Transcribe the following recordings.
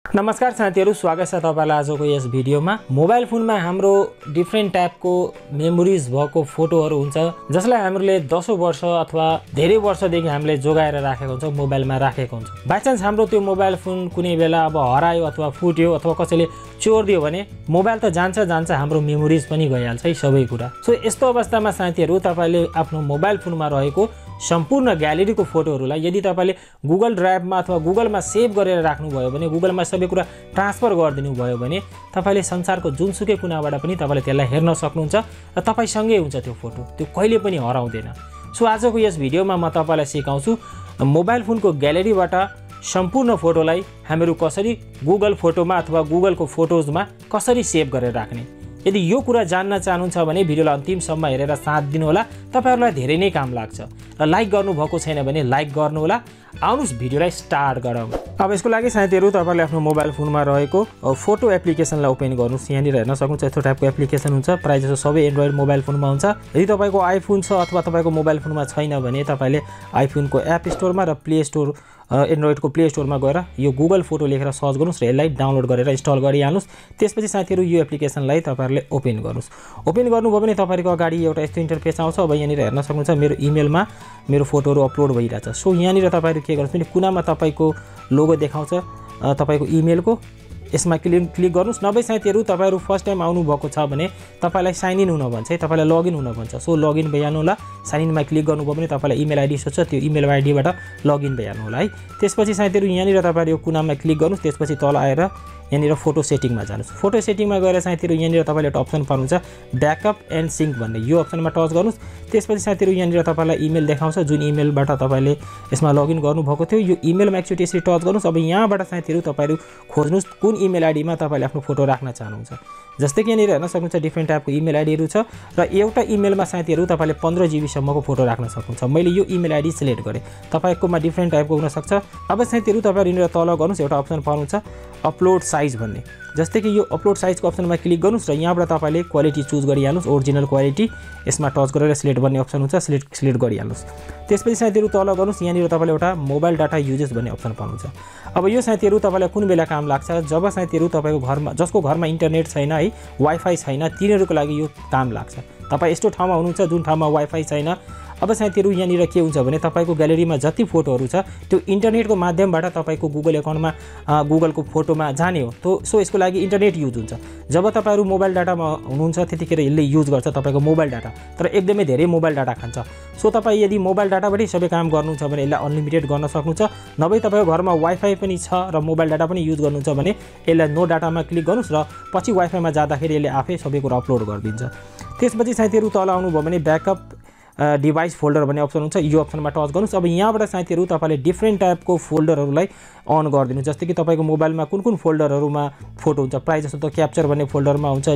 नमस्कार साथीहरु, स्वागत छ तपाईलाई आजको यस भिडियोमा। मोबाइल फोनमा हाम्रो डिफरेन्ट टाइपको मेमोरिज भएको फोटोहरु हुन्छ जसलाई हामीले 10 वर्ष अथवा धेरै वर्षदेखि हामीले जोगाएर राखेको हुन्छ, मोबाइलमा राखेको हुन्छ। बाइ चान्स हाम्रो त्यो मोबाइल फोन कुनै बेला अब हरायो अथवा फुट्यो अथवा कसैले चोर्दियो भने मोबाइल त जान्छ हाम्रो मेमोरिज पनि गइहाल्छ है सबै कुरा। सो यस्तो अवस्थामा साथीहरु, तपाईले आफ्नो मोबाइल फोनमा रहेको सम्पूर्ण ग्यालेरीको फोटोहरुलाई यदि तपाईले गुगल ड्राइभमा अथवा गुगलमा सेभ गरेर राख्नु भयो भने, गुगलमा सबै कुरा ट्रान्सफर गरिदिनु भयो भने तपाईले संसारको जुनसुकै कुनाबाट पनि तपाईले त्यसलाई हेर्न सक्नुहुन्छ र तपाईसँगै हुन्छ त्यो फोटो, त्यो कहिले पनि हराउँदैन। सो आजको यस भिडियोमा म तपाईलाई सिकाउँछु मोबाइल फोनको ग्यालेरीबाट सम्पूर्ण फोटोलाई हामीहरू कसरी गुगल फोटोमा अथवा गुगलको फोटोजमा कसरी सेभ गरेर राख्ने। यदि यो कुरा जान्न चाहनुहुन्छ भने भिडियोलाई अन्तिमसम्म हेरेर साथ दिनु होला, तपाईहरुलाई धेरै नै काम लाग्छ। र लाइक गर्नु भएको छैन भने लाइक गर्नु होला। आउनुस् भिडियोलाई स्टार्ट गरौँ। अब यसको लागि साथीहरु, तपाईले आफ्नो मोबाइल फोनमा रहेको फोटो एप्लिकेसनलाई ओपन गर्नुस्। यहाँनिर हेर्न सक्नुहुन्छ यस्तो टाइपको एप्लिकेसन हुन्छ, प्राय जसो सबै एन्ड्रोइड मोबाइल फोनमा हुन्छ। यदि तपाईको आइफोन छ अथवा तपाईको मोबाइल फोनमा छैन भने तपाईले आइफोनको एप स्टोरमा र प्ले स्टोर एन्ड्रोइडको प्ले स्टोरमा गएर यो गुगल फोटो लेखेर सर्च गर्नुस् र यसलाई डाउनलोड गरेर इन्स्टल गरिहाल्नुस्। त्यसपछि साथीहरु यो एप्लिकेसनलाई तपाईहरुले ओपन गर्नुस्। ओपन गर्नुभयो भने तपाईको अगाडि एउटा यस्तो इन्टरफेस आउँछ। अब यहाँनिर हेर्न सक्नुहुन्छ मेरो इमेलमा मेरो फोटोहरु अपलोड भइरहेछ। सो यहाँनिर तपाईहरु के गर्नुस् भने कुनामा तपाईको लोगो देखाउँछ तपाईको इमेलको, यसमा क्लिक गर्नुस्। नभए साथीहरु तपाईहरु फर्स्ट टाइम आउनु भएको छ भने तपाईलाई साइन इन हुन भन्छ है, तपाईलाई लगइन हुन भन्छ। सो लगइन भइहाल्नु होला। साइन इनमा क्लिक गर्नुभयो भने तपाईलाई इमेल आइडी सोध्छ, त्यो इमेल आइडीबाट लगइन भइहाल्नु होला है। त्यसपछि साथीहरु यहाँनिर तपाईहरु यो कुनामा क्लिक गर्नुस्। त्यसपछि तल आएर यहाँनिर फोटो सेटिङमा जानुस्। फोटो सेटिङमा गएर साथीहरु यहाँनिर तपाईले एउटा अप्सन पाउनुहुन्छ ब्याकअप एन्ड सिंक भन्ने, यो अप्सनमा टच गर्नुस्। त्यसपछि साथीहरु यहाँनिर तपाईलाई इमेल देखाउँछ, जुन इमेलबाट तपाईले यसमा लगइन गर्नुभएको थियो यो इमेलमा एकचोटी यसरी टच गर्नुस्। अब यहाँबाट साथीहरु तपाईहरु खोज्नुस् कुन इमेल आइडीमा तपाईले आफ्नो फोटो राख्न चाहनुहुन्छ। जस्तै कि यहाँनिर हेर्न सक्नुहुन्छ डिफरेन्ट टाइपको इमेल आइडीहरु छ र एउटा इमेलमा साथीहरु तपाईले 15 GB सम्मको फोटो राख्न सक्नुहुन्छ। मैले यो इमेल आइडी सिलेक्ट गरे, तपाईकोमा डिफरेन्ट टाइपको हुन सक्छ। अब साथीहरु तपाईहरु यहाँनिर तल गर्नुस्, एउटा अप्सन पाउनुहुन्छ अपलोड साइज भन्ने। जस्तै कि यो अपलोड साइजको अप्सनमा क्लिक गर्नुस् र यहाँबाट तपाईले क्वालिटी चुज गरिहाल्नुस्, ओरिजिनल क्वालिटी। यसमा टच गरेर सिलेक्ट भन्ने अप्सन हुन्छ, सिलेक्ट गरिहाल्नुस्। त्यसपछि साथीहरु तल गर्नुस्, यहाँनिर तपाईले एउटा मोबाइल डाटा युजेस भन्ने अप्सन पाउनुहुन्छ। अब यो साथीहरु तपाईलाई कुन बेला काम लाग्छ, जब साथीहरु तपाईको घरमा जसको घरमा इन्टरनेट छैन है, वाइफाई छैन, तिनीहरुको लागि यो काम लाग्छ। तपाई यस्तो ठाउँमा हुनुहुन्छ जुन ठाउँमा वाइफाई छैन। अब साथीहरु यहाँनिर के हुन्छ भने तपाईको ग्यालेरीमा जति फोटोहरु छ त्यो इन्टरनेटको माध्यमबाट तपाईको गुगल एकाउन्टमा गुगलको फोटोमा जाने हो। सो यसको लागि इन्टरनेट युज हुन्छ। जब तपाईहरु मोबाइल डाटामा हुनुहुन्छ त्यतिखेर यसले युज गर्छ तपाईको मोबाइल डाटा, तर एकदमै धेरै मोबाइल डाटा खान्छ। सो तपाई यदि मोबाइल डाटाबाटै सबै काम गर्नुहुन्छ भने यसलाई अनलिमिटेड गर्न सक्नुहुन्छ। नभए तपाईको घरमा वाइफाई पनि छ र मोबाइल डाटा पनि युज गर्नुहुन्छ भने यसलाई नो डाटामा क्लिक गर्नुस् र पछि वाइफाईमा जाँदाखेरि यसले आफै सबै कुरा अपलोड गरिदिन्छ। त्यसपछि साथीहरु तल आउनुभयो भने ब्याकअप डिभाइस फोल्डर भन्ने अप्सन हुन्छ, यो अप्सनमा टच गर्नुस्। अब यहाँबाट साथीहरु तपाईले डिफरेन्ट टाइपको फोल्डरहरुलाई अन गरिदिनु। जस्तै कि तपाईको मोबाइलमा कुन फोल्डरहरुमा फोटो हुन्छ, प्राय जस्तो त क्याप्चर भन्ने फोल्डरमा हुन्छ,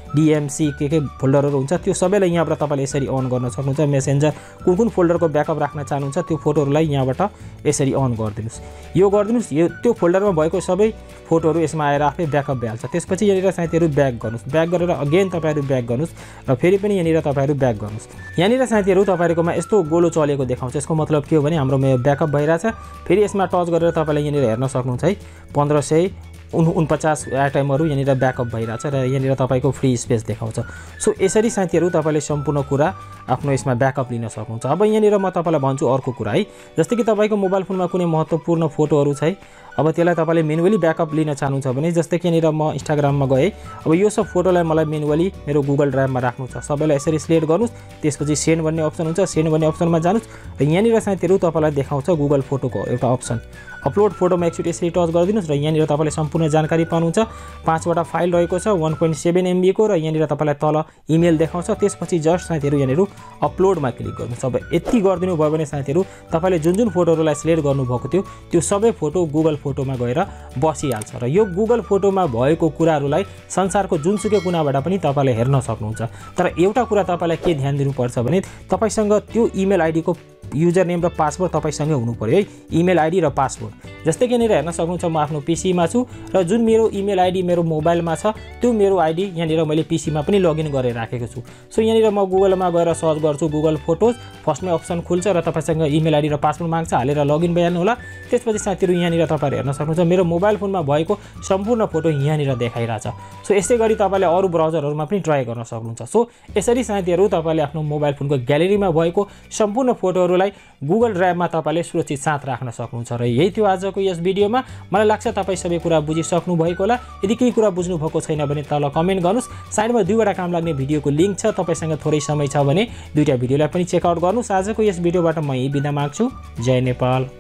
DMC के फोल्डरहरु हुन्छ, त्यो सबैलाई यहाँबाट तपाईले यसरी अन गर्न सक्नुहुन्छ। मेसेन्जर कुन फोल्डरको ब्याकअप राख्न चाहनुहुन्छ त्यो फोटोहरुलाई यहाँबाट यसरी अन गरिदिनुस्। यो गरिदिनुस्, यो त्यो फोल्डरमा भएको सबै फोटोहरु यसमा आएर आफै ब्याकअप भइहाल्छ। त्यसपछि यहाँनिर साथीहरु ब्याक गर्नुस्, ब्याक गरेर अगेन तपाईहरु ब्याक गर्नुस् र फेरि पनि यहाँनिर तपाईहरु ब्याक गर्नुस्। यहाँनिर साथीहरु तपाईहरुकोमा यस्तो गोलो चलेको देखाउँछ। यसको मतलब के हो भने हाम्रो ब्याकअप भइराछ। फेरि यसमा टच गरेर तपाईले यहाँनिर हेर्न सक्नुहुन्छ है 1549 आइटमहरु यहाँनिर ब्याकअप भइराछ र यहाँनिर तपाईको फ्री स्पेस देखाउँछ। सो यसरी साथीहरु तपाईले सम्पूर्ण कुरा आफ्नो यसमा ब्याकअप लिन सक्नुहुन्छ। अब यहाँनिर म तपाईलाई भन्छु अर्को कुरा है, जस्तै कि तपाईको मोबाइल फोनमा कुनै महत्त्वपूर्ण फोटोहरु छ है, अब त्यसलाई तपाईले म्यानुअली ब्याकअप लिन चाहनुहुन्छ भने जस्तै कि यहाँनिर म इन्स्टाग्राममा गए, अब यो सब फोटोलाई मलाई म्यानुअली मेरो गुगल ड्राइभमा राख्नु छ। सबैलाई यसरी सिलेक्ट गर्नुस्। त्यसपछि सेन्ड भन्ने अप्सन हुन्छ, सेन्ड भन्ने अप्सनमा जानुस् र यहाँनिर साथीहरु तपाईलाई देखाउँछ गुगल फोटोको एउटा अप्सन अपलोड फोटोमा एकचोटी यसरी टच गरिदिनुस् र यहाँनिर तपाईले सम्पूर्ण जानकारी पाउनुहुन्छ। 5 वटा फाइल रहेको छ 1.7 MB को र यहाँनिर तपाईलाई तल इमेल देखाउँछ। त्यसपछि जस्ट साथीहरु यहाँनिर अपलोडमा क्लिक गर्नुस्। अब यति गरिदिनु भयो भने साथीहरु तपाईले जुन फोटोहरुलाई सिलेक्ट गर्नुभएको थियो त्यो सबै फोटो गुगल फोटोमा गएर बसिहाल्छ र यो गुगल फोटोमा भएको कुराहरुलाई संसारको जुनसुकै कुनाबाट पनि तपाईले हेर्न सक्नुहुन्छ। तर एउटा कुरा तपाईलाई के ध्यान दिनुपर्छ भने तपाईसँग त्यो इमेल आइडी को युजर नेम र पासवर्ड तपाईसँगै हुनु पर्यो है, इमेल आइडी र पासवर्ड। जस्तै कि यहाँनिर हेर्न सक्नुहुन्छ म आफ्नो पीसीमा छु र जुन मेरो इमेल आइडी मेरो मोबाइलमा छ त्यो मेरो आइडी यहाँनिर मैले पीसीमा पनि लगइन गरेर राखेको छु। सो यहाँनिर म गुगलमा गएर सर्च गर्छु गुगल फोटोज, फर्स्टमै अप्सन खुल्छ र तपाईसँग इमेल आइडी र पासवर्ड माग्छ, हालेर लगइन भइहाल्नु होला। त्यसपछि साथीहरु यहाँनिर तपाईहरु गरेर हेर्न सक्नुहुन्छ मेरो मोबाइल फोनमा भएको सम्पूर्ण फोटो यहाँनिर देखाइरहेछ। सो यसै गरी तपाईँले अरू ब्राउजरहरूमा पनि ट्राई गर्न सक्नुहुन्छ। सो यसरी साथीहरू तपाईँले आफ्नो मोबाइल फोनको ग्यालेरीमा भएको सम्पूर्ण फोटोहरूलाई गुगल ड्राइभमा तपाईँले सुरक्षित साथ राख्न सक्नुहुन्छ। र यही थियो आजको यस भिडियोमा। मलाई लाग्छ तपाईँ सबै कुरा बुझिसक्नु भएको होला। यदि केही कुरा बुझ्नु भएको छैन भने तल कमेन्ट गर्नुहोस्। साइडमा दुईवटा काम लाग्ने भिडियोको लिङ्क छ, तपाईँसँग थोरै समय छ भने दुईवटा भिडियोलाई पनि चेकआउट गर्नुहोस्। आजको यस भिडियोबाट म यही बिदा माग्छु। जय नेपाल।